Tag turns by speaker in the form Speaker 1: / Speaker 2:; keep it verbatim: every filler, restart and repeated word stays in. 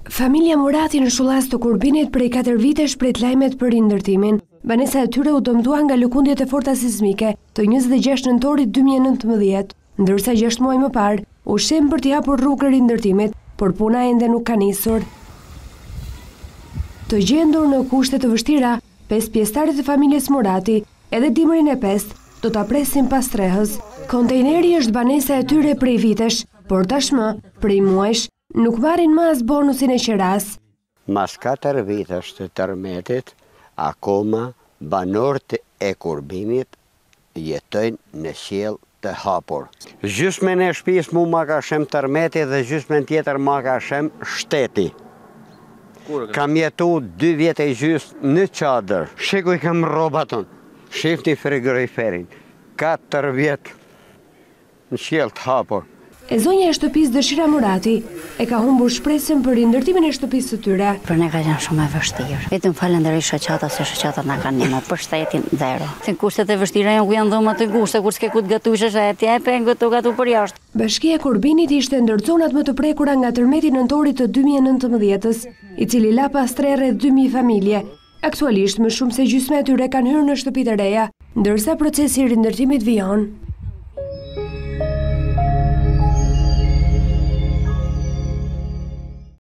Speaker 1: Familja Murati në Shullas të Kurbinit prej katër vitesh prit lajmet për rindërtimin. Banesa e tyre u dëmtua nga lëkundjet e forta sismike të njëzet e gjashtë nëntorit dy mijë e nëntëmbëdhjetë, ndërsa gjashtë muaj më parë u shem për t'i hapur rrugë rindërtimit, por puna ende nuk ka nisur. Të gjendur në kushte të vështira, pesë pjesëtarët e familjes Murati, edhe dimrin e pestë, do ta presin pas trehës. Kontejneri është banesa e tyre prej vitesh, por tashmë, prej muajsh, nuk marrin më as bonusin e qeras.
Speaker 2: Mas katër vitesh të tërmetit, akoma banorët e Kurbinit jetojnë në qiell të hapur. Gjysmën e shtëpisë mu ma ka shem tërmeti dhe gjysmën tjetër ma ka shem shteti. Kam jetu dy vjetë e gjys në çadër. Shikuj kam rrobaton, shifti frigoriferin. Katër vjetë në qiell të hapur.
Speaker 1: E zonja e shtëpisë Dëshira Murati e ka humbur shpresën për rindërtimin e shtëpisë së tyre.
Speaker 3: Për ne ka qenë shumë e vështirë. Vetëm falënderoj shoqata se shoqata na kanë ndihmuar, për shtetin zero. Se kushtet e vështira janë ku janë dhoma të ngushta, kur s'ke ku të gatushësh e ti e pengu të gatu për jashtë.
Speaker 1: Bashkia e Kurbinit ishte ndër zonat më të prekura nga tërmeti nëntorit të dy mijë e nëntëmbëdhjetës, i cili la pas tre rreth dy mijë familje. Aktualisht më shumë se gjysma e tyre kanë hyrë në shtëpi të reja, ndërsa procesi i rindërtimit vijon.